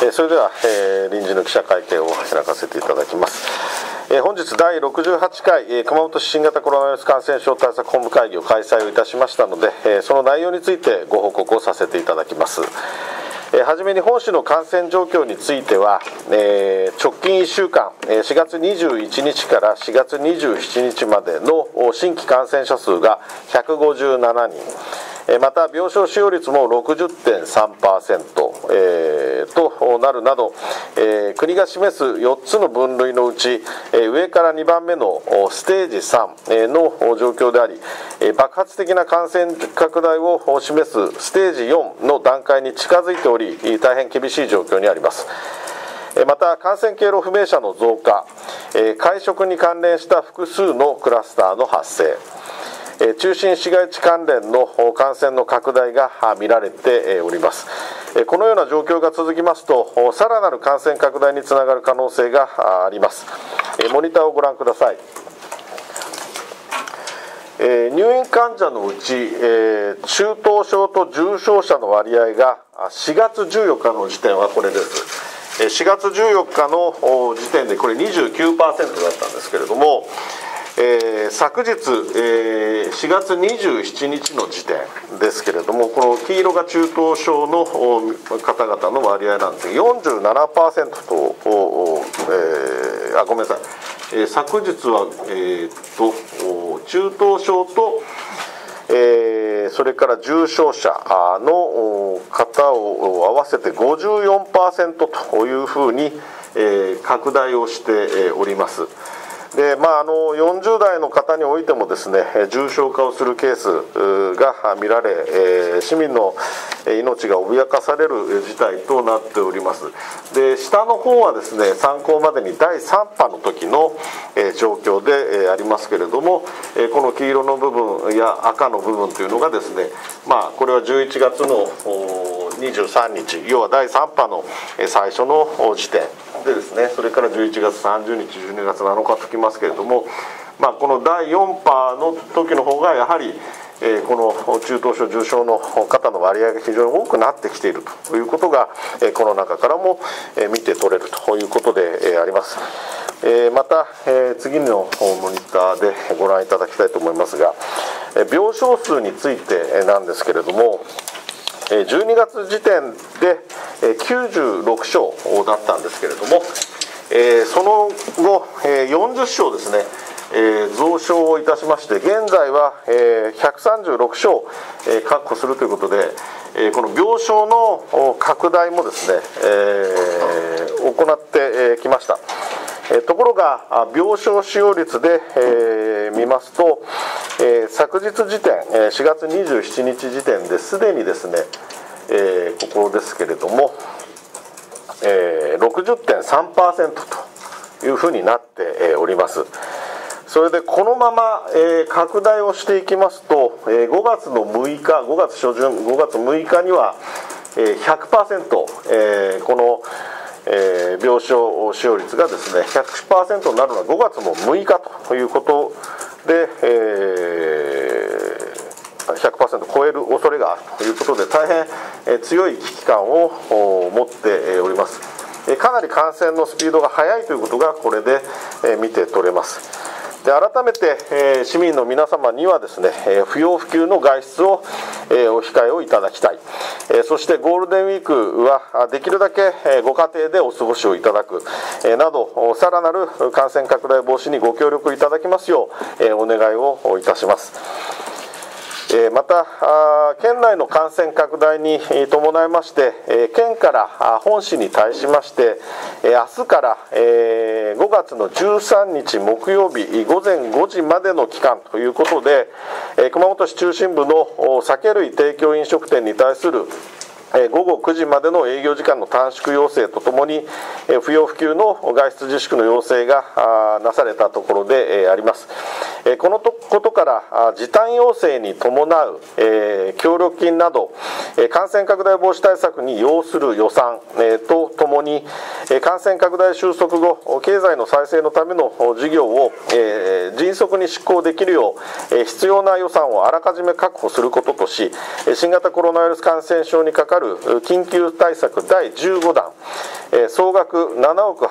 それでは、臨時の記者会見を開かせていただきます。本日第68回、熊本市新型コロナウイルス感染症対策本部会議を開催をいたしましたので、その内容についてご報告をさせていただきます。はじめに本市の感染状況については、直近1週間、4月21日から4月27日までの新規感染者数が157人、また病床使用率も 60.3%、となるなど、国が示す4つの分類のうち、上から2番目のステージ3の状況であり、爆発的な感染拡大を示すステージ4の段階に近づいており、大変厳しい状況にあります。また感染経路不明者の増加、会食に関連した複数のクラスターの発生、中心市街地関連の感染の拡大が見られております。このような状況が続きますと、さらなる感染拡大につながる可能性があります。モニターをご覧ください。入院患者のうち、中等症と重症者の割合が4月14日の時点はこれです。4月14日の時点でこれ 29% だったんですけれども、昨日、4月27日の時点ですけれども、この黄色が中等症の方々の割合なんですが 47% と、ごめんなさい、昨日は、中等症と、それから重症者の方を合わせて 54% というふうに、拡大をしております。で40代の方においてもですね、重症化をするケースが見られ、市民の命が脅かされる事態となっております。で下の方はですね、参考までに第3波の時の状況でありますけれども、この黄色の部分や赤の部分というのがですね、これは11月の23日、要は第3波の最初の時点でですね、それから11月30日、12月7日ときますけれども、この第4波の時の方がやはり、この中等症、重症の方の割合が非常に多くなってきているということが、この中からも見て取れるということであります。また、次のモニターでご覧いただきたいと思いますが、病床数についてなんですけれども、12月時点で96床だったんですけれども、その後40床ですね、増床をいたしまして、現在は136床確保するということで、この病床の拡大もですね、行ってきました。ところが病床使用率で見ますと、昨日時点、4月27日時点ですでにですね、ここですけれども、60.3% というふうになっております。それでこのまま拡大をしていきますと、5月の6日、5月初旬、5月6日には 100%、この病床使用率がですね 100% になるのは5月の6日ということで、100% 超える恐れがあるということで、大変強い危機感を持っております。かなり感染のスピードが速いということがこれで見て取れます。で改めて市民の皆様にはですね、不要不急の外出をお控えをいただきたい。そしてゴールデンウィークはできるだけご家庭でお過ごしをいただくなど、さらなる感染拡大防止にご協力いただきますようお願いをいたします。また県内の感染拡大に伴いまして、県から本市に対しまして、明日から5月の13日木曜日午前5時までの期間ということで、熊本市中心部の酒類提供飲食店に対する午後9時までの営業時間の短縮要請とともに、不要不急の外出自粛の要請がなされたところであります。 このことから時短要請に伴う協力金など感染拡大防止対策に要する予算とともに感染拡大収束後経済の再生のための事業を迅速に執行できるよう必要な予算をあらかじめ確保することとし、新型コロナウイルス感染症にかかる緊急対策第15弾総額7億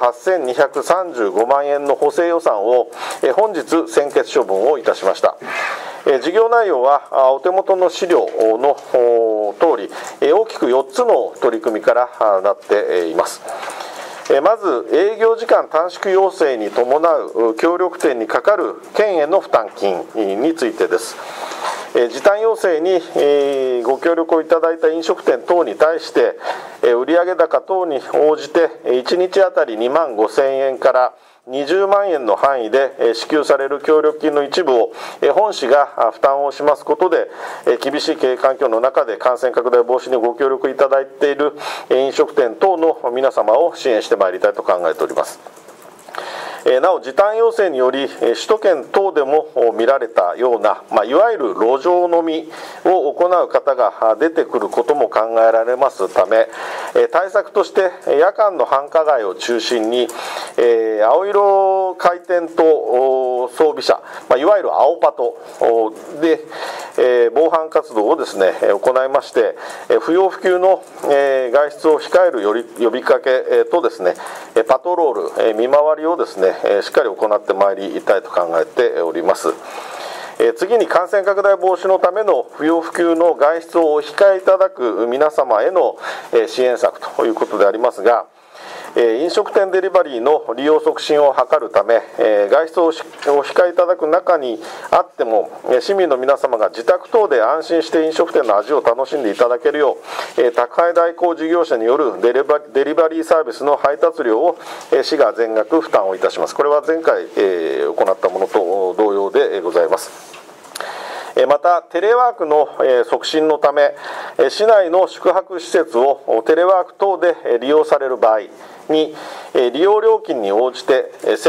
8235万円の補正予算を本日専決処分をいたしました。事業内容はお手元の資料の通り大きく4つの取り組みからなっています。まず営業時間短縮要請に伴う協力店にかかる県への負担金についてです。時短要請にご協力をいただいた飲食店等に対して売上高等に応じて1日あたり2万5000円から20万円の範囲で支給される協力金の一部を本市が負担をしますことで、厳しい経営環境の中で感染拡大防止にご協力いただいている飲食店等の皆様を支援してまいりたいと考えております。なお時短要請により首都圏等でも見られたような、いわゆる路上飲みを行う方が出てくることも考えられますため、対策として夜間の繁華街を中心に青色回転灯装備車、いわゆる青パトで防犯活動をですね行いまして、不要不急の外出を控える呼びかけとですねパトロール見回りをですねしっかり行ってまいりたいと考えております。次に感染拡大防止のための不要不急の外出をお控えいただく皆様への支援策ということでありますが、飲食店デリバリーの利用促進を図るため外出をお控えいただく中にあっても市民の皆様が自宅等で安心して飲食店の味を楽しんでいただけるよう宅配代行事業者によるデリバリーサービスの配達料を市が全額負担をいたします。これは前回行ったものと同様でございます。またテレワークの促進のため市内の宿泊施設をテレワーク等で利用される場合に利用料金に応じて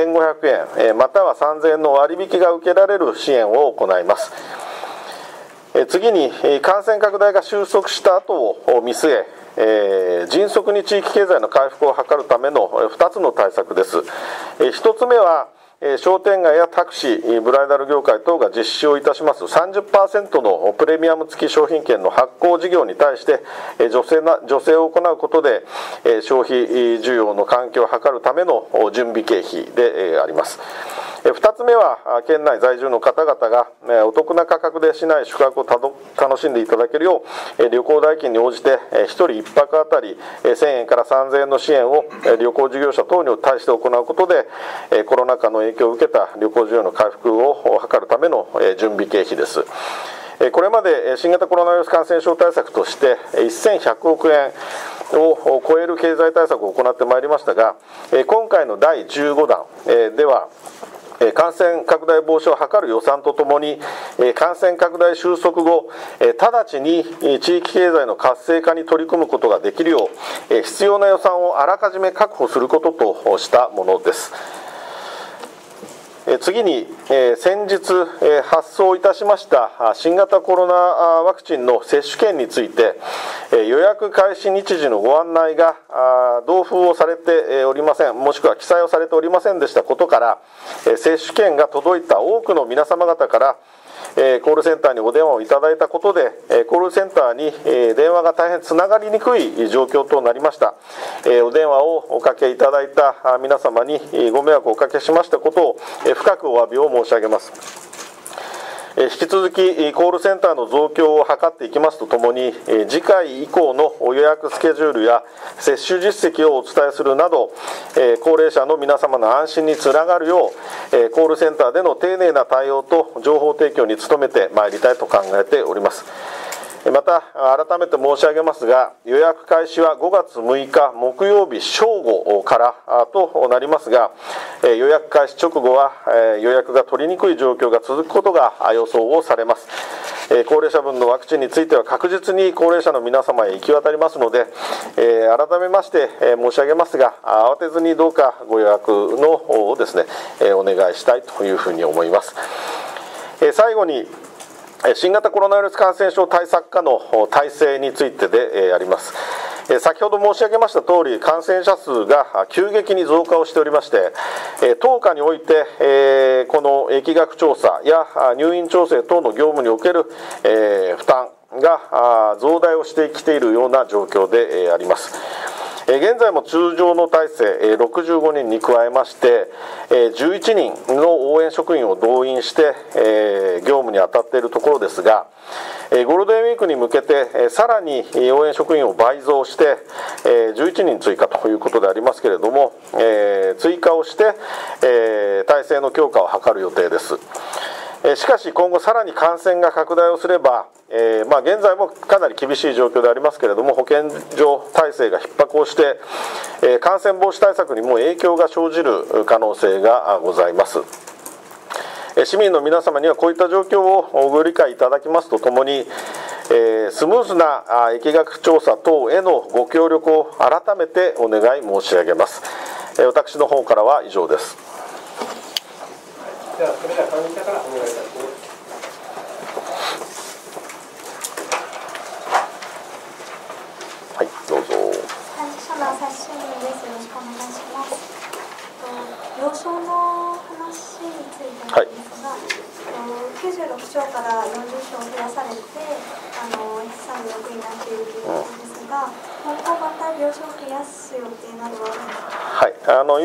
1500円または3000円の割引が受けられる支援を行います。次に感染拡大が収束した後を見据え迅速に地域経済の回復を図るための2つの対策です。1つ目は商店街やタクシー、ブライダル業界等が実施をいたします 30% のプレミアム付き商品券の発行事業に対して助成を行うことで消費需要の喚起を図るための準備経費であります。2つ目は県内在住の方々がお得な価格で市内宿泊を楽しんでいただけるよう旅行代金に応じて1人1泊あたり1000円から3000円の支援を旅行事業者等に対して行うことでコロナ禍の影響を受けた旅行需要の回復を図るための準備経費です。これまで新型コロナウイルス感染症対策として1100億円を超える経済対策を行ってまいりましたが、今回の第15弾では感染拡大防止を図る予算とともに感染拡大収束後直ちに地域経済の活性化に取り組むことができるよう必要な予算をあらかじめ確保することとしたものです。次に先日発送いたしました新型コロナワクチンの接種券について予約開始日時のご案内が同封をされておりません、もしくは記載をされておりませんでしたことから接種券が届いた多くの皆様方からコールセンターにお電話をいただいたことでコールセンターに電話が大変つながりにくい状況となりました。お電話をおかけいただいた皆様にご迷惑をおかけしましたことを深くお詫びを申し上げます。引き続きコールセンターの増強を図っていきますとともに次回以降の予約スケジュールや接種実績をお伝えするなど高齢者の皆様の安心につながるようコールセンターでの丁寧な対応と情報提供に努めてまいりたいと考えております。また改めて申し上げますが予約開始は5月6日木曜日正午からとなりますが予約開始直後は予約が取りにくい状況が続くことが予想をされます。高齢者分のワクチンについては確実に高齢者の皆様へ行き渡りますので改めまして申し上げますが慌てずにどうかご予約の方をですねお願いしたいというふうに思います。 最後に新型コロナウイルス感染症対策課の体制についてであります。先ほど申し上げました通り、感染者数が急激に増加をしておりまして、当課において、この疫学調査や入院調整等の業務における、負担が増大をしてきているような状況であります。現在も通常の体制65人に加えまして11人の応援職員を動員して業務に当たっているところですが、ゴールデンウィークに向けてさらに応援職員を倍増して11人追加ということでありますけれども、追加をして体制の強化を図る予定です。しかし今後さらに感染が拡大をすれば、現在もかなり厳しい状況でありますけれども、保健所体制が逼迫をして、感染防止対策にも影響が生じる可能性がございます。市民の皆様にはこういった状況をご理解いただきますとともに、スムーズな疫学調査等へのご協力を改めてお願い申し上げます。私の方からは以上です。 ではそれでは管理者からお願いいたします。 はい、どうぞ。 管理者の朝日新聞です。よろしくお願いします。病床の話についてなんですが、96床から40床増やされて136になっているということですが、今後また病床を増やす予定などはあるんですか？ はい、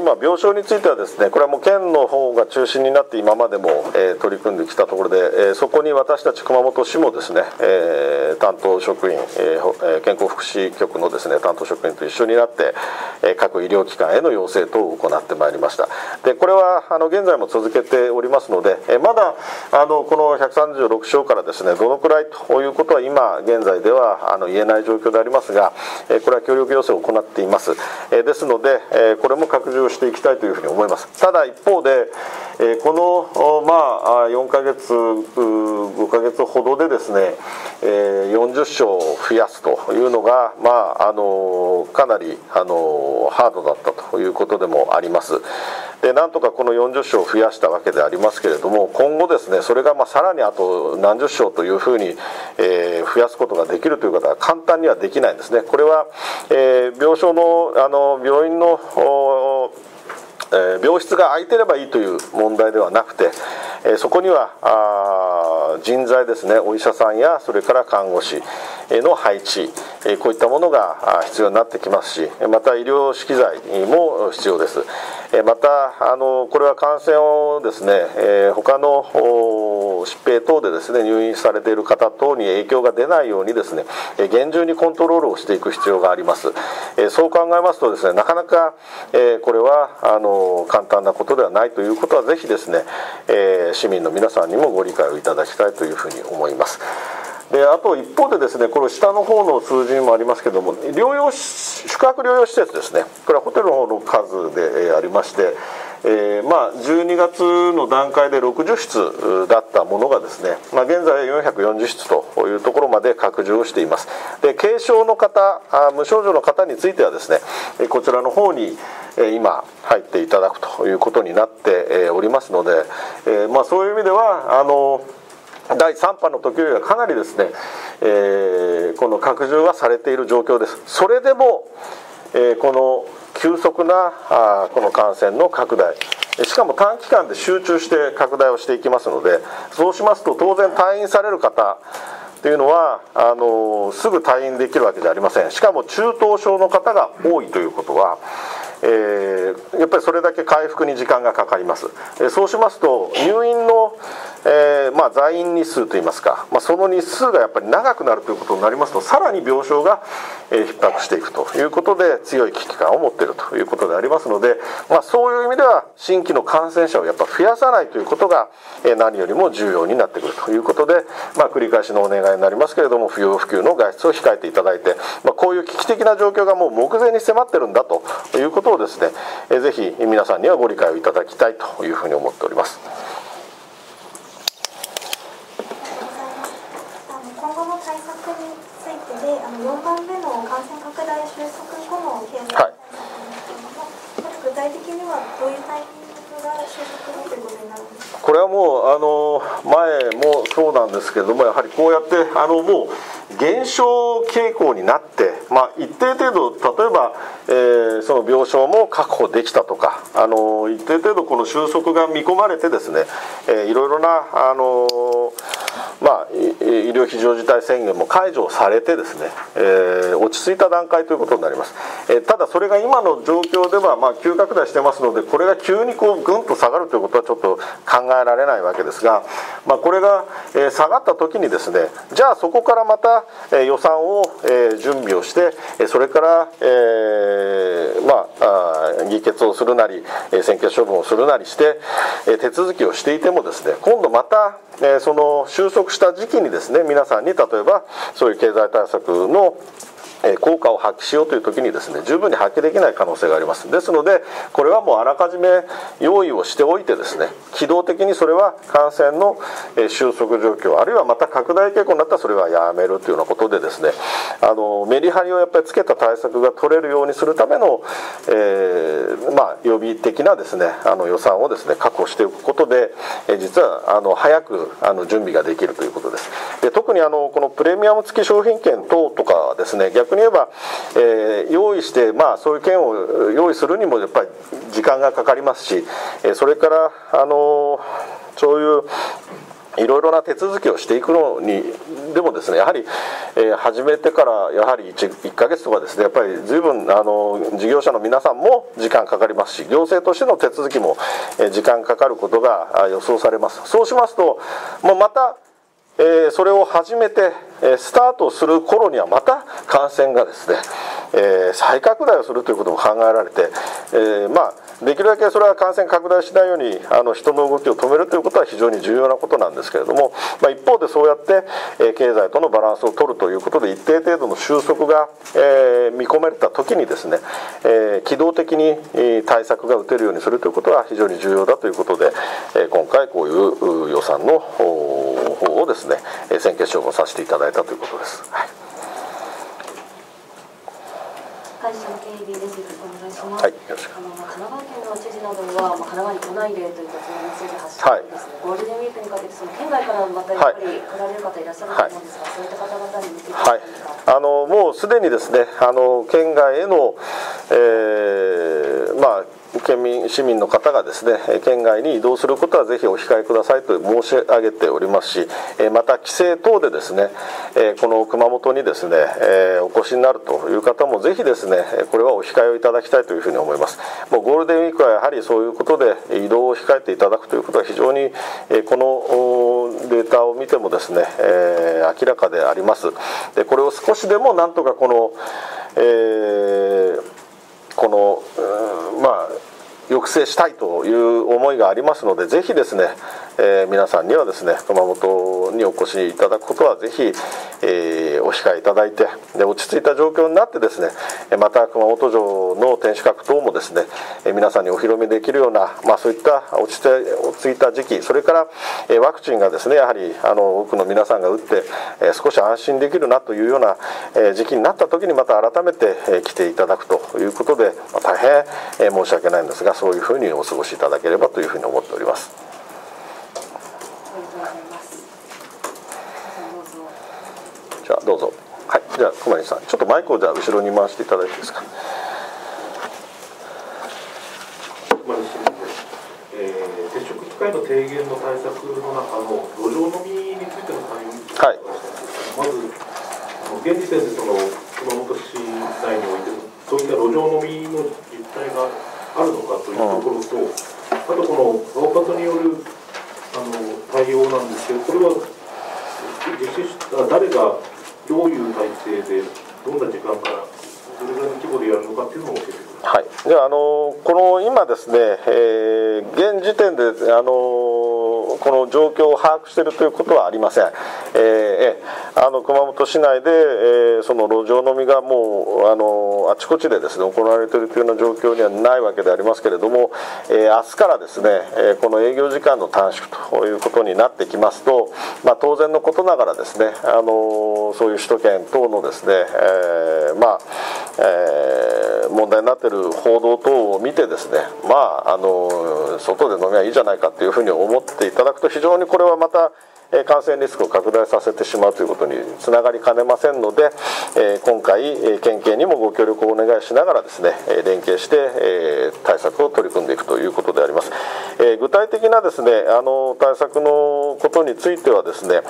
今、病床についてはですね、これはもう県の方が中心になって今までも、取り組んできたところで、そこに私たち熊本市もですね、担当職員、健康福祉局のですね担当職員と一緒になって、各医療機関への要請等を行ってまいりました。でこれは現在も続けておりますので、まだこの136床からですねどのくらいということは今現在では言えない状況でありますが、これは協力要請を行っています。ですので、これも拡充していきたいというふうに思います。ただ一方で、この4ヶ月5ヶ月ほどでですね、40床増やすというのがかなりハードだったということでもあります。でなんとかこの40床増やしたわけでありますけれども、今後ですねそれがさらにあと何十床というふうに、増やすことができるということは簡単にはできないんですね。これは、病床の病院の病室が空いてればいいという問題ではなくて、そこには人材ですね、お医者さんやそれから看護師の配置、こういったものが必要になってきますし、また医療資機材も必要です。またこれは感染をですね、他の疾病等でですね入院されている方等に影響が出ないようにですね厳重にコントロールをしていく必要があります。そう考えますとですね、なかなかこれは簡単なことではないということはぜひですね市民の皆さんにもご理解をいただきたいというふうに思います。であと一方でですね、これ下の方の数字にもありますけども、宿泊療養施設ですね、これはホテルの方の数でありまして、12月の段階で60室だったものがですね、現在440室というところまで拡充をしています。で軽症の方、無症状の方についてはですねこちらの方に今入っていただくということになっておりますので、そういう意味では第3波の時よりはかなりですね、この拡充はされている状況です。それでも、この急速なこの感染の拡大、しかも短期間で集中して拡大をしていきますので、そうしますと当然退院される方というのはすぐ退院できるわけじゃありません。しかも中等症の方が多いということはやっぱりそれだけ回復に時間がかかります。そうしますと入院の在院日数といいますか、その日数がやっぱり長くなるということになりますと、さらに病床が逼迫していくということで強い危機感を持っているということでありますので、そういう意味では新規の感染者をやっぱ増やさないということが何よりも重要になってくるということで、繰り返しのお願いになりますけれども、不要不急の外出を控えていただいて、こういう危機的な状況がもう目前に迫ってるんだということをですね、ぜひ皆さんにはご理解をいただきたいというふうに思っております。 今後の対策についてで、4番目の感染拡大収束後の経済対策なんですけれども、具体的にはどういうタイミングが収束後ということになるんですか？ これはも前もそうなんですけれども、やはりこうやってもう減少傾向になって、一定程度例えば、その病床も確保できたとか、一定程度この収束が見込まれてですね、いろいろな医療非常事態宣言も解除されてですね、落ち着いた段階ということになります。ただそれが今の状況では急拡大してますので、これが急にこうぐんと下がるということはちょっと考えられないわけですが、これが下がった時にですね、じゃあそこからまた予算を準備をして、それから議決をするなり専決処分をするなりして手続きをしていてもですね、今度またその収束した時期にですね、皆さんに例えばそういう経済対策の効果を発揮しようという時にですね、十分に発揮できない可能性があります。ですのでこれはもうあらかじめ用意をしておいてですね、機動的にそれは感染の収束状況、あるいはまた拡大傾向になったらそれはやめるというようなことでですね、メリハリをやっぱりつけた対策が取れるようにするための、予備的なですね予算をですね確保していくことで、実は早く準備ができるということです。で、特にこのプレミアム付き商品券等とかはですね、逆に言えば、用意して、そういう券を用意するにもやっぱり時間がかかりますし、それからそういういろいろな手続きをしていくのにでもですね、やはり、始めてからやはり 1ヶ月とかですね、やっぱり随分事業者の皆さんも時間かかりますし、行政としての手続きも時間かかることが予想されます。そうしますともうまたそれを始めてスタートする頃にはまた感染がですね再拡大をするということも考えられて、できるだけそれは感染拡大しないように人の動きを止めるということは非常に重要なことなんですけれども、一方でそうやって経済とのバランスを取るということで一定程度の収束が見込まれた時にですね、機動的に対策が打てるようにするということは非常に重要だということで、今回こういう予算の方をですね専決処分させていただいたということです。 会社の警備です。よろしくお願いします。 はい、よろしく。 神奈川県の知事などは、神奈川に来ないでといったメッセージを発信してですね、ゴールデンウィークにかけてその県外からまたやっぱり来られる方いらっしゃると思うんですが、そういった方々に向けてもうすでにですね県外への、県民市民の方がですね県外に移動することはぜひお控えくださいと申し上げておりますし、また帰省等でですねこの熊本にですねお越しになるという方もぜひですねこれはお控えをいただきたいというふうに思います。もうゴールデンウィークはやはりそういうことで移動を控えていただくということは非常にこのデータを見てもですね明らかであります。でこれを少しでもなんとか抑制したいという思いがありますので、ぜひですね、皆さんにはですね熊本にお越しいただくことはぜひ、お控えいただいて、で落ち着いた状況になってですねまた熊本城の天守閣等もですね皆さんにお披露目できるような、そういった落ち着いた時期、それからワクチンがですねやはり多くの皆さんが打って少し安心できるなというような時期になった時にまた改めて来ていただくということで、大変申し訳ないんですがそういうふうにお過ごしいただければというふうに思っております。じゃあどうぞ。はい、じゃあ熊西さんちょっとマイクをじゃあ後ろに回していただいていいですか。 熊西接触機会の低減の対策の中の路上飲みについての対応について、まず現時点で熊本市内においてそういった路上飲みの実態があるのかというところと、あとこの青方による対応なんですけど、これは実施した誰がどういう体制でどんな時間からどれぐらいの規模でやるのかっていうのを教えてください。 はい、でこの今ですね、現時点でこの状況を把握しているということはありません。熊本市内で、その路上飲みがもうあちこちでですね行われているというような状況にはないわけでありますけれども、明日からですねこの営業時間の短縮ということになってきますと、当然のことながらですねそういう首都圏等のですね問題になっている報道等を見てですね、外で飲みはいいじゃないかというふうに思っていただくと、非常にこれはまた感染リスクを拡大させてしまうということにつながりかねませんので、今回県警にもご協力をお願いしながらですね、連携して対策を取り組んでいくということであります。具体的なですね対策のことについてはですね、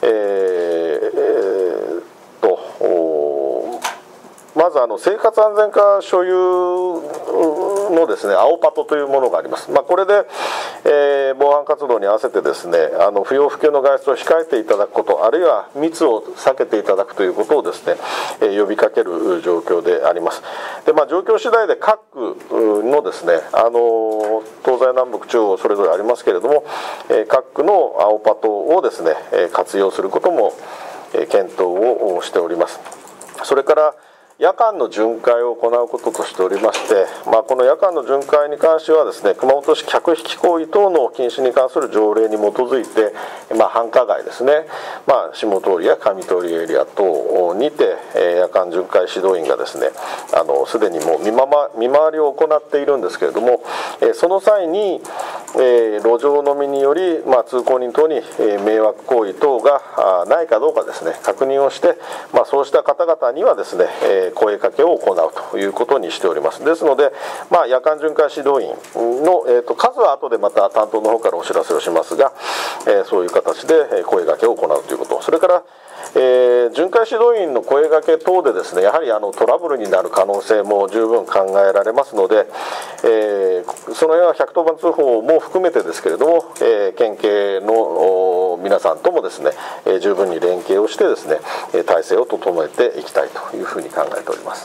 まず生活安全課所有のですね青パトというものがあります。これで、防犯活動に合わせてですね不要不急の外出を控えていただくこと、あるいは密を避けていただくということをですね呼びかける状況であります。で、状況次第で各区のですね東西南北中央それぞれありますけれども、各区の青パトをですね活用することも検討をしております。それから夜間の巡回を行うこととしておりまして、この夜間の巡回に関してはですね熊本市客引き行為等の禁止に関する条例に基づいて、繁華街ですね、下通りや上通りエリア等にて夜間巡回指導員がですねすでにもう見回りを行っているんですけれども、その際に路上飲みにより、通行人等に迷惑行為等がないかどうかですね確認をして、そうした方々にはですね声かけを行うということにしております。ですので、夜間巡回指導員の、数は後でまた担当の方からお知らせをしますが、そういう形で声かけを行うということ、それから巡回指導員の声掛け等でですねやはりトラブルになる可能性も十分考えられますので、その辺は110番通報も含めてですけれども、県警の皆さんともですね十分に連携をしてですね体制を整えていきたいというふうに考えております。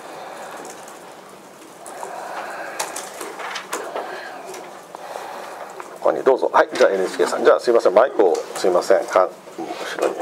ここにどうぞ。はい、じゃあ NHK さん、じゃあすいませんマイクをすいません後ろに。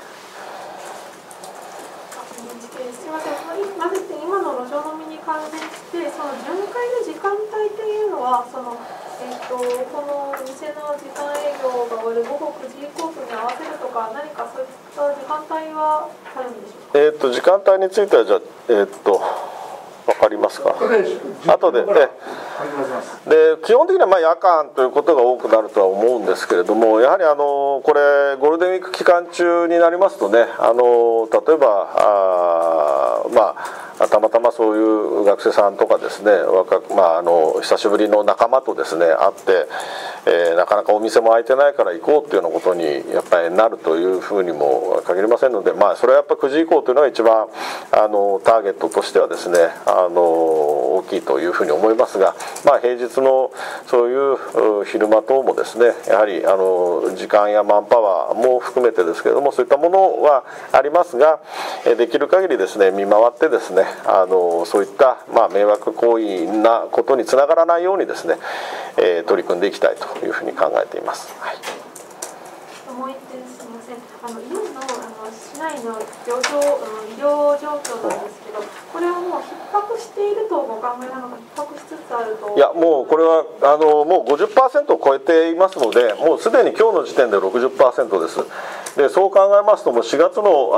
今の路上飲みに関連してその巡回の時間帯というのはこの店の時間営業が終わる午後9時以降に合わせるとか何かそういった時間帯はあるんでしょうか。 時間帯についてはじゃあ分かりますか。後で基本的には夜間ということが多くなるとは思うんですけれども、やはりこれゴールデンウィーク期間中になりますとね例えばたまたまそういう学生さんとかですね久しぶりの仲間とですね会って、なかなかお店も開いてないから行こうっていうようなことにやっぱりなるというふうにも限りませんので、それはやっぱ9時以降というのが一番ターゲットとしてはですね大きいというふうに思いますが、平日のそういう昼間等もですねやはり時間やマンパワーも含めてですけれどもそういったものはありますが、できる限りですね見回ってですねそういった迷惑行為なことにつながらないようにですね取り組んでいきたいというふうに考えています。はい、 もう一点すみません。今の市内の医療状況なんですけど、これはもう逼迫しているとお考えなのか、逼迫しつつあると。 いやもうこれはもう 50% を超えていますので、もうすでに今日の時点で 60% です。でそう考えますともう4月の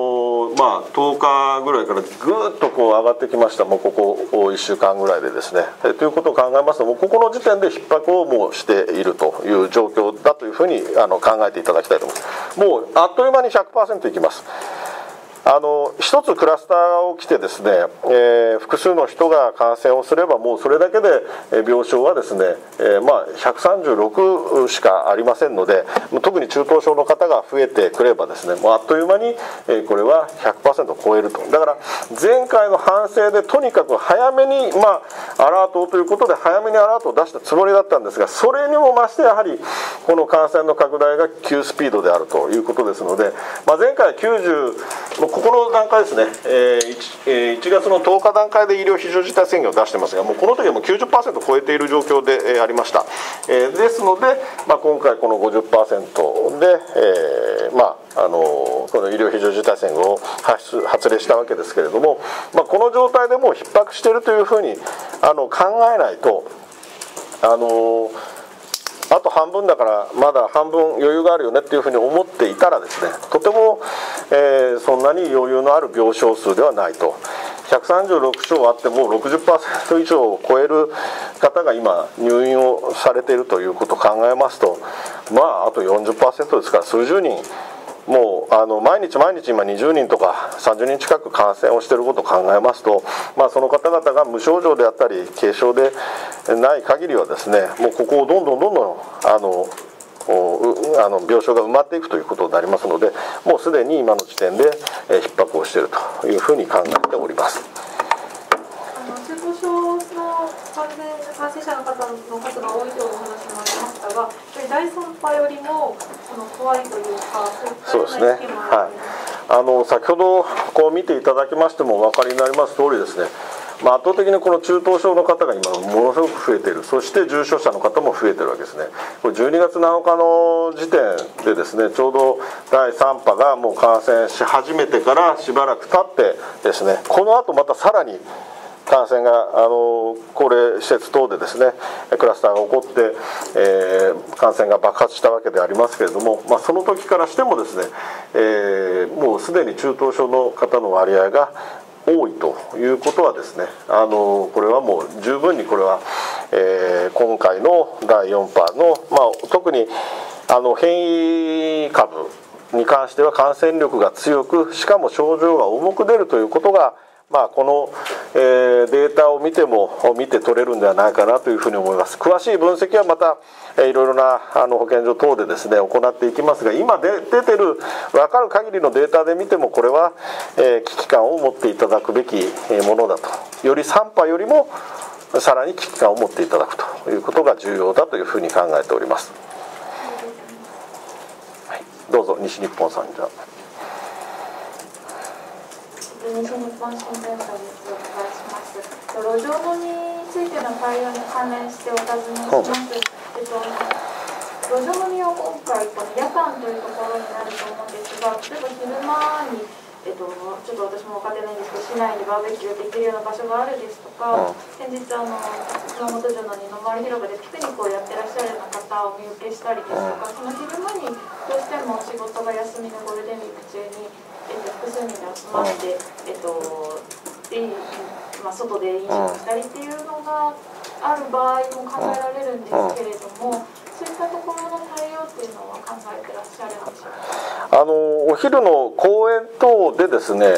10日ぐらいからぐーっと上がってきました。もうここ1週間ぐらいでですねということを考えますともうここの時点で逼迫をもうしているという状況だというふうに考えていただきたいと思います。もうあっという間に 100% いきます。一つクラスターが起きてですね、複数の人が感染をすればもうそれだけで病床はですね、136しかありませんので、特に中等症の方が増えてくればですねもうあっという間にこれは 100% を超えると。だから前回の反省でとにかく早めにアラートということで早めにアラートを出したつもりだったんですが、それにも増してやはりこの感染の拡大が急スピードであるということですので、前回は90ここの段階ですね、1月の10日段階で医療非常事態宣言を出してますが、もうこの時はもう 90% 超えている状況でありました。ですので、今回この 50% で、この医療非常事態宣言を発令したわけですけれども、この状態でもう逼迫しているというふうに考えないとあと半分だからまだ半分余裕があるよねっていうふうに思っていたらですねとても、そんなに余裕のある病床数ではないと。 136床あっても 60% 以上を超える方が今入院をされているということを考えますと、あと 40% ですから、数十人、もう毎日今20人とか30人近く感染をしていることを考えますと、その方々が無症状であったり軽症でない限りはですね、もうここをどんどん病床が埋まっていくということになりますので、もうすでに今の時点で逼迫をしているというふうに考えております。 中等症の感染者の方の数が多いというお話もありましたが、第3波よりも怖いというか、 そうですね、はい、先ほど見ていただきましてもお分かりになります通りですね、圧倒的にこの中等症の方が今ものすごく増えている、そして重症者の方も増えているわけですね。これ12月7日の時点でですね、ちょうど第3波がもう感染し始めてからしばらく経ってですね、この後またさらに感染が高齢施設等でですねクラスターが起こって、感染が爆発したわけでありますけれども、その時からしてもですね、もうすでに中等症の方の割合が多いということはですね、これはもう十分にこれは、今回の第4波の、特に変異株に関しては感染力が強く、しかも症状が重く出るということが、この、データを見て取れるんではないかなというふうに思います。詳しい分析はまたいろいろな保健所等でですね行っていきますが、今出てる分かる限りのデータで見てもこれは、危機感を持っていただくべきものだと、より3波よりもさらに危機感を持っていただくということが重要だというふうに考えております。はい、どうぞ西日本さん。じゃあ西日本新聞社です。お願いします。路上飲みについての対応に関連してお尋ねします。路上飲みは今回夜間というところになると思うんですが、例えば昼間にちょっと私も分かってないんですけど、市内にバーベキューできるような場所があるですとか、先日熊本城の二の丸広場でピクニックをやってらっしゃるような方をお見受けしたりですとか、その昼間にどうしても仕事が休みのゴールデンウィーク中に複数人で集まって、外で飲食したりっていうのがある場合も考えられるんですけれども、そういったところの対応っていうのは考えてらっしゃるんでしょうか。 お昼の公園等でですね、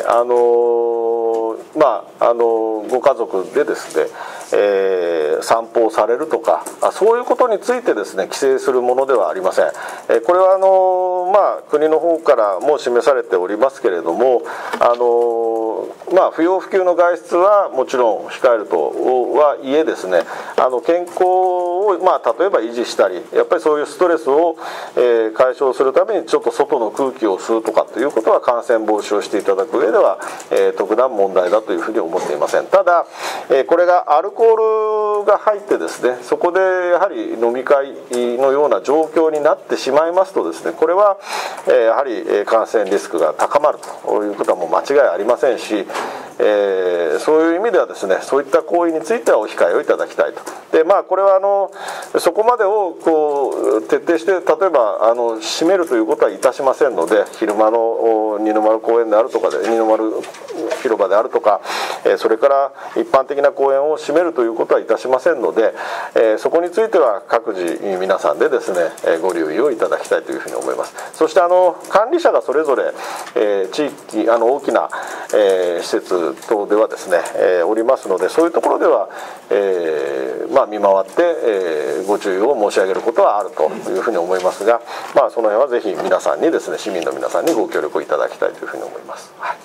ご家族でですね、散歩をされるとか、そういうことについてですね規制するものではありません。これは国の方からも示されておりますけれども、不要不急の外出はもちろん控えるとはいえですね、健康を例えば維持したり、やっぱりそういうストレスを、解消するためにちょっと外の空気を吸うとかということは感染防止をしていただく上では、特段問題だというふうに思っていません。ただ、これがアルコールが入ってですね、そこでやはり飲み会のような状況になってしまいますとですね、これはやはり感染リスクが高まるということはもう間違いありませんし、そういう意味ではですね、そういった行為についてはお控えをいただきたいと。でこれはそこまでを徹底して例えば閉めるということはいたしませんので、昼間の二の丸公園であるとかで二の丸広場であるとか、それから一般的な公園を閉めるということはいたしませんので、そこについては各自皆さんでですねご留意をいただきたいというふうに思います。そして管理者がそれぞれ地域大きな施設等ではですねおりますので、そういうところでは見回ってご注意を申し上げることはあるというふうに思いますが、その辺はぜひ皆さんにですね、市民の皆さんにご協力いただきたいというふうに思います。はい、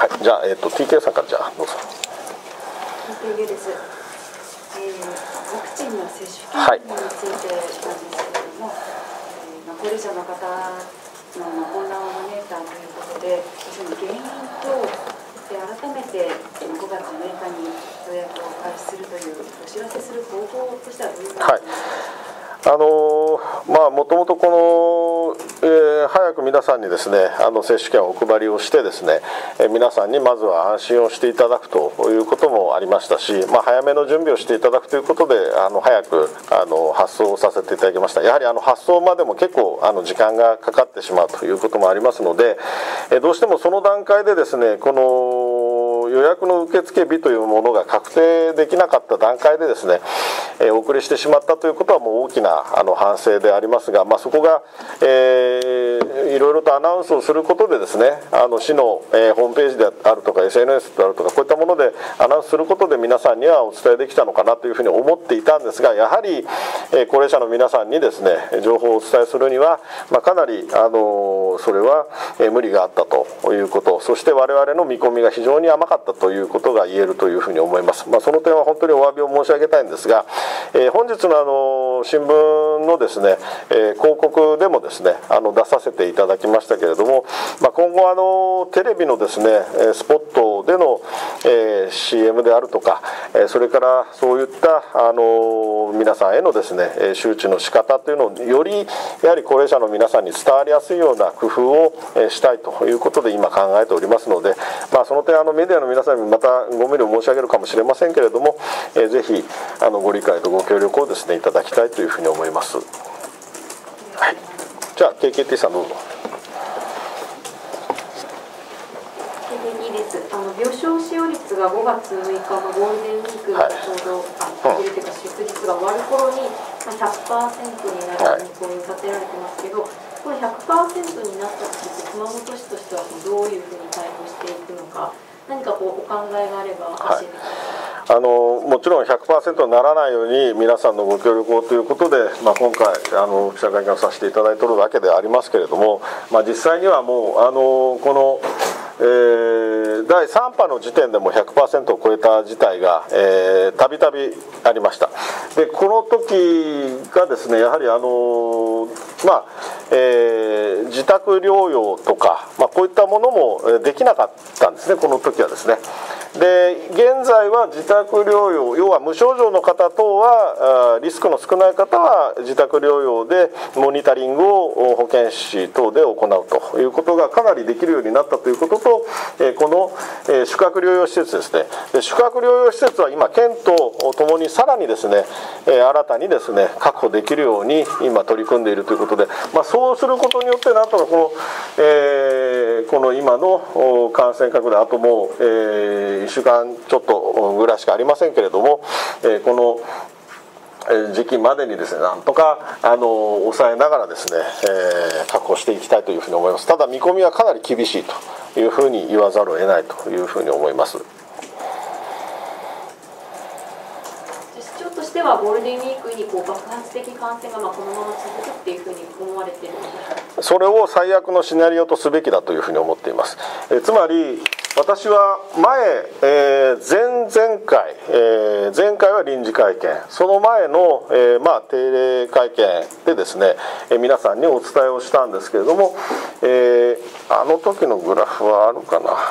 じゃあ、TK さんからじゃあどうぞ。 TK です。ワクチンの接種券についてなんですけれども、高齢者の方の混乱を招いたということで、その原因と改めて5月6日に予約を開始するというお知らせする方法としてはどういうものですか。 もともとこの、早く皆さんにですね接種券をお配りをしてですね、皆さんにまずは安心をしていただくということもありましたし、早めの準備をしていただくということで早く発送させていただきました。やはり発送までも結構時間がかかってしまうということもありますので、どうしてもその段階でですね、この予約の受付日というものが確定できなかった段階でですね、遅れしてしまったということはもう大きな反省でありますが、そこが、いろいろとアナウンスをすることでですね、市の、ホームページであるとか SNS であるとか、こういったものでアナウンスすることで皆さんにはお伝えできたのかなというふうに思っていたんですが、やはり、高齢者の皆さんにですね情報をお伝えするには、かなりそれは無理があったということ、そして我々の見込みが非常に甘かったということが言えるというふうに思います。その点は本当にお詫びを申し上げたいんですが、本日の新聞のですね、広告でもですね出させていただきましたけれども、今後テレビのですねスポットでの、CM であるとか、それからそういった皆さんへのですね周知の仕方というのをよりやはり高齢者の皆さんに伝わりやすいような工夫をしたいということで今考えておりますので、その点メディアの皆さんにまたご無理を申し上げるかもしれませんけれども、ぜひご理解とご協力をですねいただきたいというふうに思います。はい、じゃあ KKT さんどうぞ。 病床使用率が5月6日のゴールデンウィークのちょうどというか祝日が終わる頃に 100% になる見込みを立てられてますけど、この 100% になった時って熊本市としてはどういうふうに対応していくのか、何かお考えがあれば教えてください。 もちろん 100% にならないように皆さんのご協力をということで、今回記者会見をさせていただいているわけでありますけれども、実際にはもうこの第3波の時点でも 100% を超えた事態がたびたびありました。でこの時がですねやはり自宅療養とか、こういったものもできなかったんですね、この時はですね。で現在は自宅療養、要は無症状の方等はリスクの少ない方は自宅療養でモニタリングを保健師等で行うということがかなりできるようになったということと、この宿泊療養施設ですね、宿泊療養施設は今県とともにさらにですね新たにですね確保できるように今取り組んでいるということで、そうすることによってなんとかこの今の感染拡大、あともう1週間ちょっとぐらいしかありませんけれども、この時期までにですねなんとか抑えながらですね、確保していきたいというふうに思います。ただ見込みはかなり厳しいというふうに言わざるを得ないというふうに思います。 市長としてはゴールデンウィークに爆発的感染がこのまま続くっていうふうに思われているので、 それを最悪のシナリオとすべきだというふうに思っています。つまり私は前回は臨時会見、その前の、定例会見でですね、皆さんにお伝えをしたんですけれども、あの時のグラフはあるかな、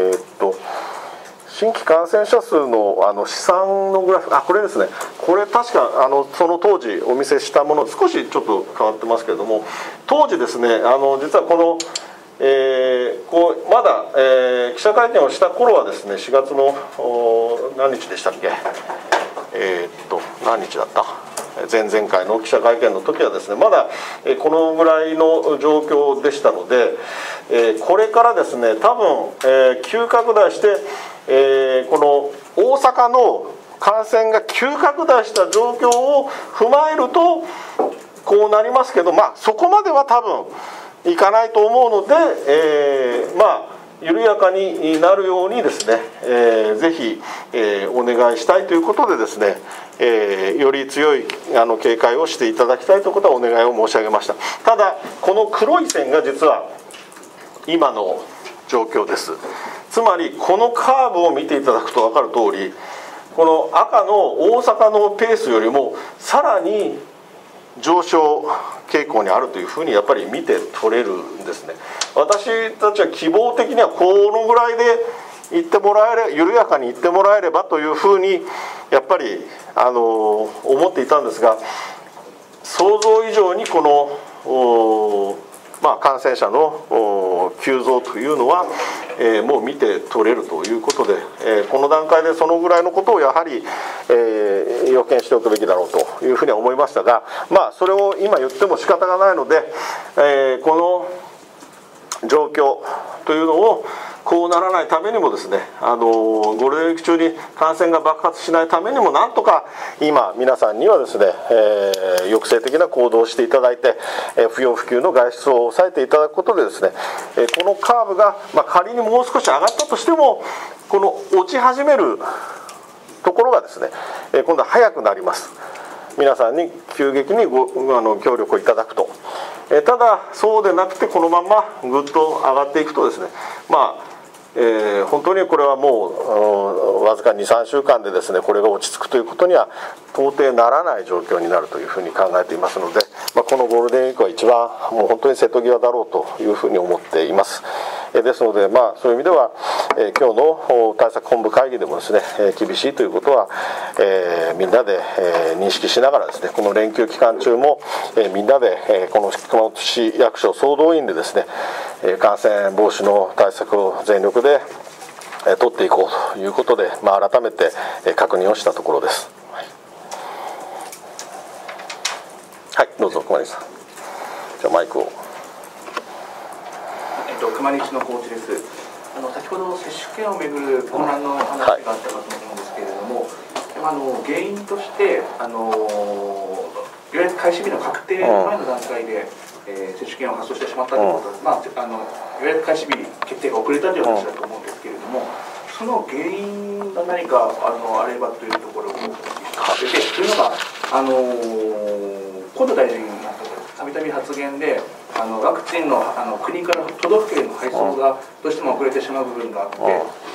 新規感染者数の試算のグラフ、これですね、これ確かその当時お見せしたもの、少しちょっと変わってますけれども、当時ですね実はこのまだ、記者会見をした頃はですね4月の何日でしたっけ、何日だった、前々回の記者会見の時はですねまだこのぐらいの状況でしたので、これからですね多分急拡大して、この大阪の感染が急拡大した状況を踏まえるとこうなりますけど、そこまでは多分いかないと思うので、緩やかになるようにですね、ぜひ、お願いしたいということでですね、より強い警戒をしていただきたいということはお願いを申し上げました。ただこの黒い線が実は今の状況です。つまりこのカーブを見ていただくと分かる通り、この赤の大阪のペースよりもさらに上昇傾向にあるというふうにやっぱり見て取れるんですね。私たちは希望的にはこのぐらいで言ってもらえれ、緩やかに言ってもらえればというふうにやっぱり思っていたんですが、想像以上にこの感染者の急増というのは、もう見て取れるということで、この段階でそのぐらいのことをやはり、予見しておくべきだろうというふうには思いましたが、それを今言っても仕方がないので、この状況というのをこうならないためにもですね、ゴールデンウィーク中に感染が爆発しないためにも、なんとか今皆さんにはですね、抑制的な行動をしていただいて、不要不急の外出を抑えていただくことでですね、このカーブが、仮にもう少し上がったとしても、この落ち始めるところがですね、今度は早くなります。皆さんに急激に協力をいただくと。ただそうでなくて、このままぐっと上がっていくとですね、本当にこれはもうわずか 2,3 週間でですね、これが落ち着くということには到底ならない状況になるというふうに考えていますので、このゴールデンウィークは一番もう本当に瀬戸際だろうというふうに思っています。ですので、そういう意味では、今日の対策本部会議でもですね、厳しいということは、みんなで、認識しながらですね、この連休期間中も、みんなで、この熊本市役所総動員でですね、感染防止の対策を全力で取っていこうということで、改めて確認をしたところです。はい、どうぞ熊西さん。じゃあマイクを。 熊西のコーチです。先ほど接種券をめぐる混乱の話があったかと思うんですけれども、原因として予約開始日の確定前の段階で、接種券を発送してしまったということは、予約開始日決定が遅れたという話だと思うんですけれども、その原因が何かあればというところをお聞きしていて、というのが河野大臣がたびたび発言で、ワクチンの国から都道府県の配送がどうしても遅れてしまう部分があって、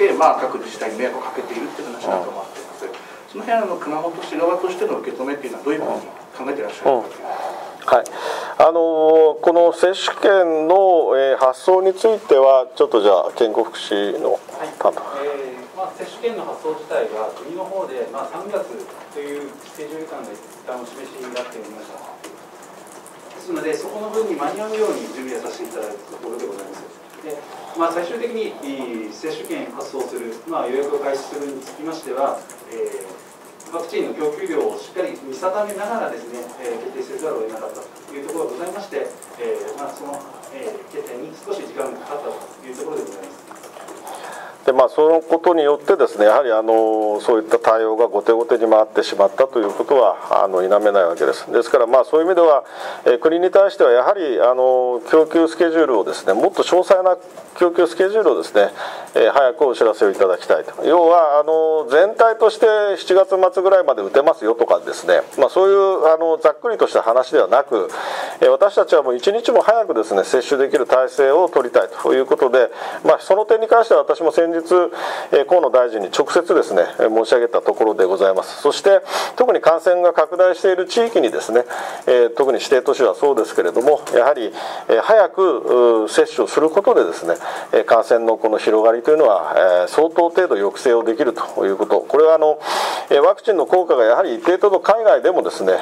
で各自治体に迷惑をかけているという話だと思っています。その辺熊本市側としての受け止めというのはどういうふうに考えていらっしゃるかという。 はい、この接種券の、発送についてはちょっとじゃあ健康福祉の担当、 接種券の発送自体は国の方で、3月というスケジュール感で一旦お示しになっておりました。ですので、そこの分に間に合うように準備をさせていただくところでございます。で最終的に接種券発送する、予約を開始するにつきましては、ワクチンの供給量をしっかり見定めながらですね、決定せざるを得なかったというところがございまして、その、決定に少し時間がかかったというところでございます。 でそのことによってですね、やはりそういった対応が後手後手に回ってしまったということは否めないわけです。ですからそういう意味では、国に対してはやはり供給スケジュールをですね、もっと詳細な供給スケジュールをですね、早くお知らせをいただきたいと。要は全体として7月末ぐらいまで打てますよとかですね、そういうざっくりとした話ではなく、私たちはもう一日も早くですね接種できる体制を取りたいということで、その点に関しては私も先日河野大臣に直接ですね申し上げたところでございます。そして特に感染が拡大している地域にですね、特に指定都市はそうですけれども、やはり早く接種をすることでですね、感染のこの広がりというのは相当程度抑制をできるということ、これはワクチンの効果がやはり一定程度海外でもですね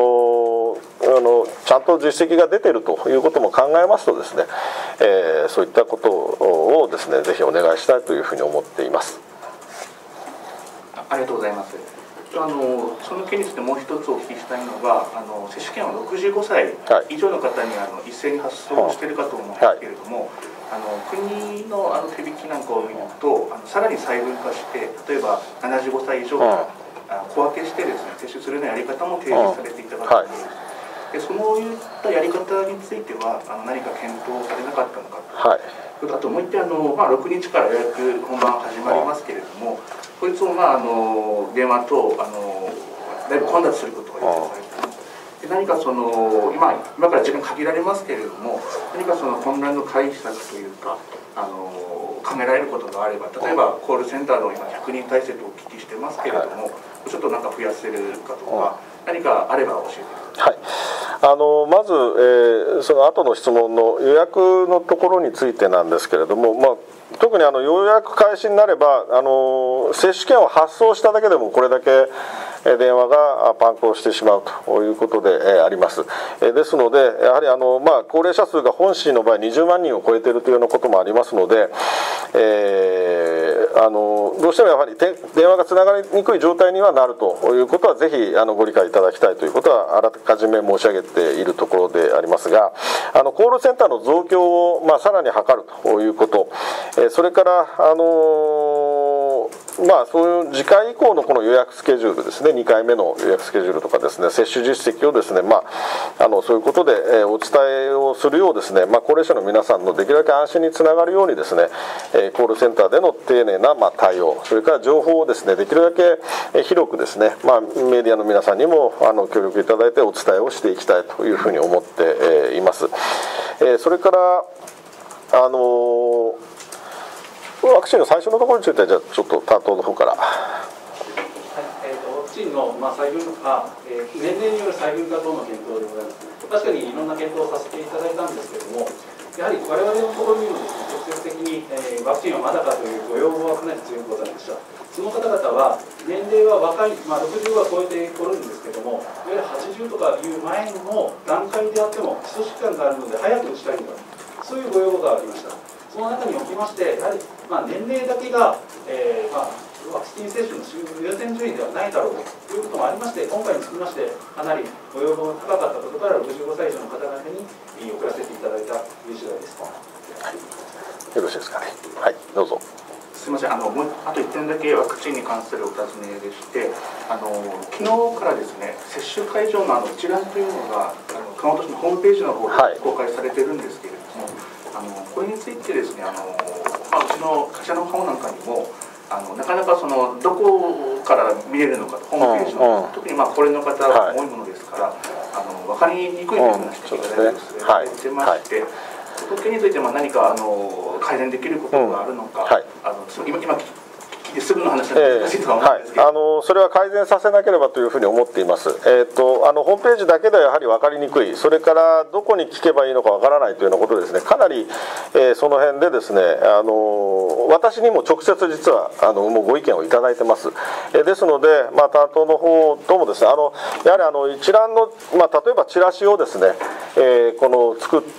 ちゃんと実績が出ているということも考えますとですね、そういったことをですねぜひお願いしたいというふうに思っています。 ありがとうございます。その件についてもう一つお聞きしたいのが、接種券は65歳以上の方に一斉に発送しているかと思うんですけれども、国の手引きなんかを見るとさらに細分化して、例えば75歳以上から小分けしてですね接種するようなやり方も提示されていたかと思います。でそういったやり方については何か検討されなかったのかと、あともう一点6日から予約本番始まりますけれども、こいつを電話とだいぶ混雑することが予想されています。で何か今から時間限られますけれども、何か混乱の回避策というか考えられることがあれば、例えばコールセンターの今100人体制とお聞きしてますけれども、ちょっとなんか増やせるかとか何かあれば教えてください。 はい、まず、その後の質問の予約のところについてなんですけれども、特に予約開始になれば接種券を発送しただけでもこれだけ電話がパンクをしてしまうということであります。ですのでやはり高齢者数が本市の場合20万人を超えているというようなこともありますので、どうしてもやはり電話がつながりにくい状態にはなるということはぜひご理解いただきたいということはあらかじめ申し上げているところでありますが、コールセンターの増強をさらに図るということ、それからそういう次回以降のこの予約スケジュールですね、2回目の予約スケジュールとかですね、接種実績をですね、そういうことでお伝えをするようですね、高齢者の皆さんのできるだけ安心につながるようにですね、コールセンターでの丁寧な対応、それから情報をですねできるだけ広くですね、メディアの皆さんにも協力いただいてお伝えをしていきたいというふうに思っています。それからワクチンの最初のところについてはじゃあちょっと担当の方から。 ワクチンの細分化、年齢による細分化等の検討でございます。確かにいろんな検討をさせていただいたんですけれども、やはり我々のところにもですね、直接的に、ワクチンはまだかというご要望はかなり強くございました。その方々は年齢は若い、60は超えておるんですけれども、いわゆる80とかいう前の段階であっても基礎疾患があるので早く打ちたいんだ、そういうご要望がありました。その中におきまして、やはり年齢だけが、ワクチン接種の優先順位ではないだろうということもありまして、今回につきましてかなりご要望が高かったことから65歳以上の方々に送らせていただいたという次第です。 はい、よろしいですかね。はい、どうぞ。 すみません、あと1点だけワクチンに関するお尋ねでして、昨日からですね、接種会場の一覧というのが熊本市のホームページの方で公開されているんですけれども、これについてですね、うちの会社の方なんかにもなかなかどこから見れるのかと、ホームページの、特に高齢の方が多いものですから、分かりにくいというような指摘が出まして、特について何か改善できることがあるのか、今聞いてすぐの話は難しいとは思うんですけど、 それは改善させなければというふうに思っています。ホームページだけではやはり分かりにくい、それからどこに聞けばいいのか分からないというようなことですね、かなり、その辺でですね、私にも直接実はもうご意見をいただいてます。ですので、担当の方ともですね、やはり一覧の、例えばチラシをですね、作って、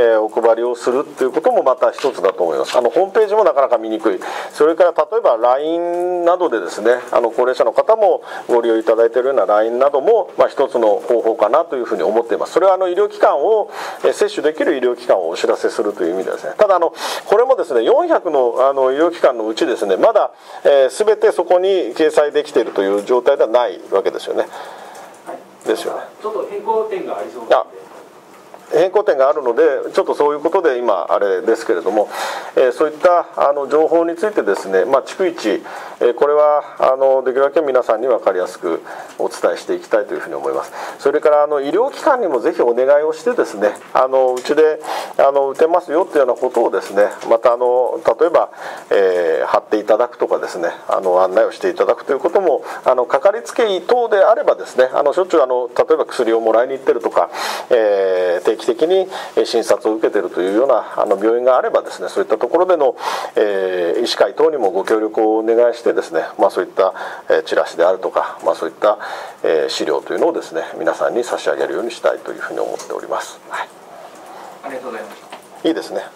お配りをするということもまた一つだと思います。ホームページもなかなか見にくい、それから例えば LINE などでですね、高齢者の方もご利用いただいているような LINE なども、一つの方法かなというふうに思っています。それは医療機関を接種できる医療機関をお知らせするという意味でですね、ただこれもですね、400の医療機関のうちですね、まだ全てそこに掲載できているという状態ではないわけですよね。ですよね。 ちょっと変更点がありそうなので。 変更点があるので、ちょっとそういうことで今あれですけれども、そういった情報についてですね、逐一これはできるだけ皆さんに分かりやすくお伝えしていきたいというふうに思います。それから医療機関にもぜひお願いをしてですね、うちで打てますよというようなことをですね、また例えば、貼っていただくとかですね、案内をしていただくということもかかりつけ医等であればですね、しょっちゅう例えば薬をもらいに行ってるとか、定期的に診察を受けているというような病院があればですね、そういったところでの、医師会等にもご協力をお願いしてですね、そういったチラシであるとか、そういった資料というのをですね、皆さんに差し上げるようにしたいというふうに思っております。はい、 ありがとうございました。 いいですね。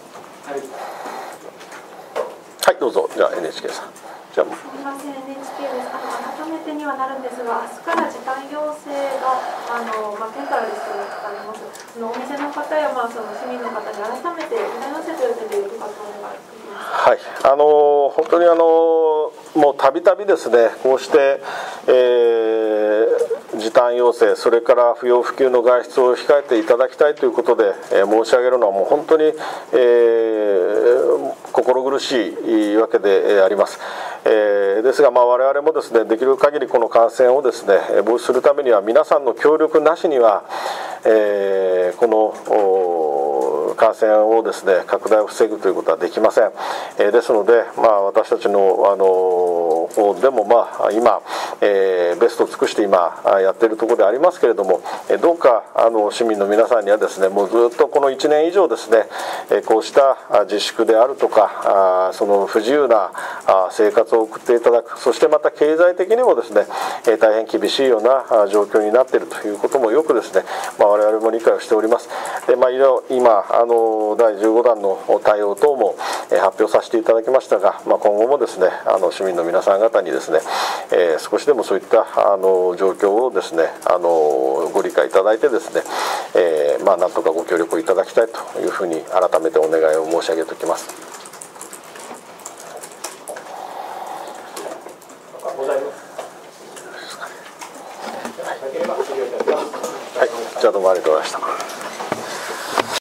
はい、どうぞ。じゃあ NHK さん。じゃあすみません、NHK です。改めてにはなるんですが、明日から時短要請が県からですけどかかります。お店の方やその市民の方に改めて時短要請という点で呼びかけをお願いします。 はい、本当にもうたびたびですね、こうして、時短要請、それから不要不急の外出を控えていただきたいということで、申し上げるのはもう本当に、心苦しいわけであります。ですが我々もですね、できる限りこの感染をですね防止するためには皆さんの協力なしには、この感染をですね拡大を防ぐということはできません。ですので、私たちの方でも今、 ベストを尽くして今やっているところでありますけれども、どうか市民の皆さんにはですね、もうずっとこの1年以上ですね、こうした自粛であるとかその不自由な生活を送っていただく、そしてまた経済的にもですね大変厳しいような状況になっているということもよくですね、我々も理解をしております。で、今第15弾の対応等も発表させていただきましたが、今後もですね市民の皆さん方にですね、少しでもそういった状況をですねご理解いただいてですね、なんとかご協力をいただきたいというふうに改めてお願いを申し上げておきます。はい、じゃあどうもありがとうございました。